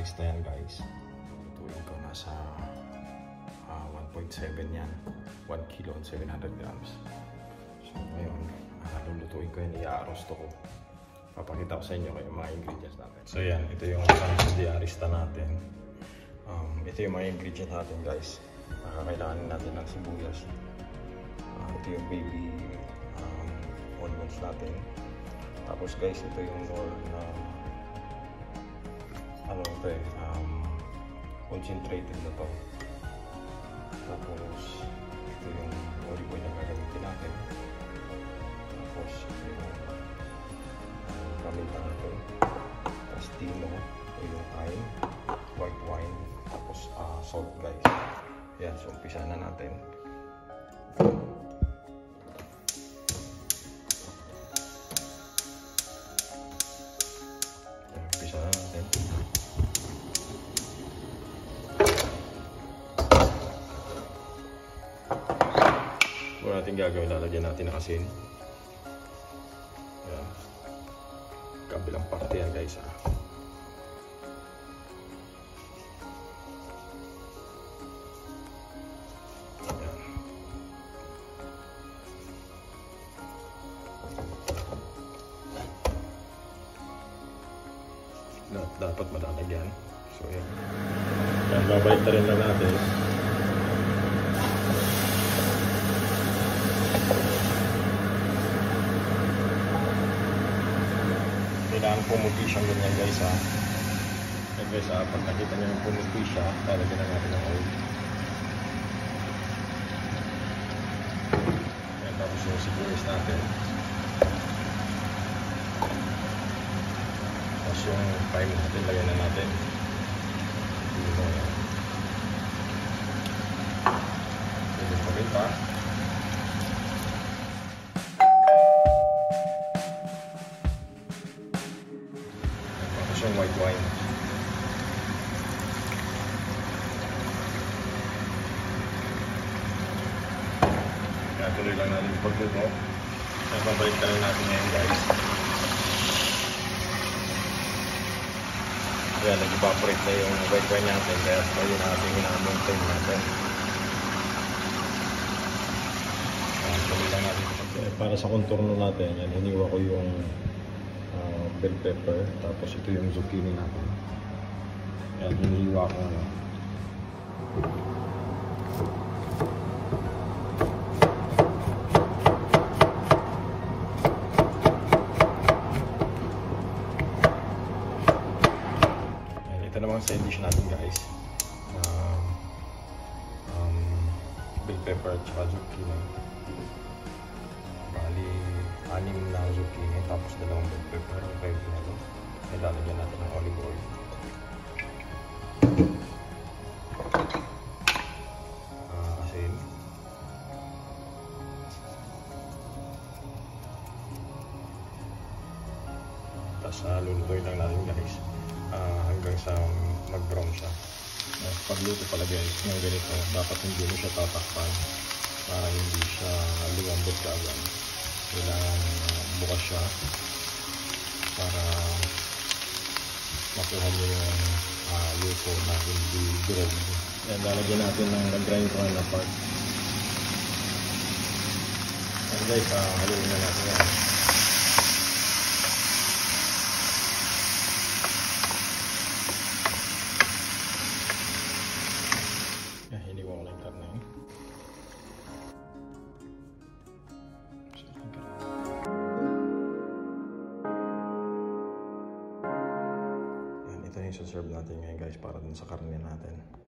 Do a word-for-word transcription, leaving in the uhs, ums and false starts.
nakakataste na yan guys. Lutuin ko nasa uh, one point seven yan. one kilo and seven hundred grams. So ngayon, uh, lulutuin ko yan, i-arosto ko. Papakita ko sa inyo yung mga ingredients natin. So yan, ito yung diarista natin. Um, ito yung mga ingredients natin guys. Uh, kailangan natin ng sibuyas. Uh, ito yung baby um, onions natin. Tapos guys, ito yung more na ano ito eh, um, concentrated na to. Tapos ito yung olive oil na gagamitin natin. Tapos ito yung um, paminta natin. Tapos tino, ito yung thyme, white wine, tapos uh, salt guys. Yan, so umpisa na natin. Umpisa na natin. Kung natin gagawin, lalagyan natin ng asin. Yan. Kabilang parte yan guys ha. Dapat malalagyan. So yan. Yan, babalik na rin lang natin. Kailangan pumuti siyang ganyan guys ha. Yan guys ha, pag nakita nyo yung pumuti siya, lalagyan na natin ng oil. Yan, tapos yung sibuyas natin. Yung thyme natin, lagyan na natin. Pwede paminta. Tapos yung white wine. Kaya tuloy lang natin yung pagluto. Kaya babalik na lang natin ngayon guys. Kaya nag-evaporate na yung white wine natin, kaya yun natin hinamontain natin. Uh, tuloy lang natin. Okay, para sa contorno natin, yan, hiniwa ko yung uh, bell pepper, tapos ito yung zucchini natin. Yan, hiniwa ko na. Ito namang side dish natin guys. Um, um, bell pepper at saka zucchini. Bali, anim na zucchini tapos dalawang bell pepper. Okay, pinalo. Ilalagyan natin ng olive oil. Uh, asin. Tapos uh, lulutuin lang natin guys. Uh, hanggang sa mag-brown siya. Uh, pagluto pala guys ng ganito, dapat hindi mo siya tatakpan para hindi siya lumambot kaagad. Kailangan uh, bukas siya para makuha mo yung uh, luto na hindi durog. Yan, lalagyan natin ng nag-grind ko na part. Yan guys, uh, haluin na natin yan. Ito yung serve natin ngayon guys para dun sa karne natin.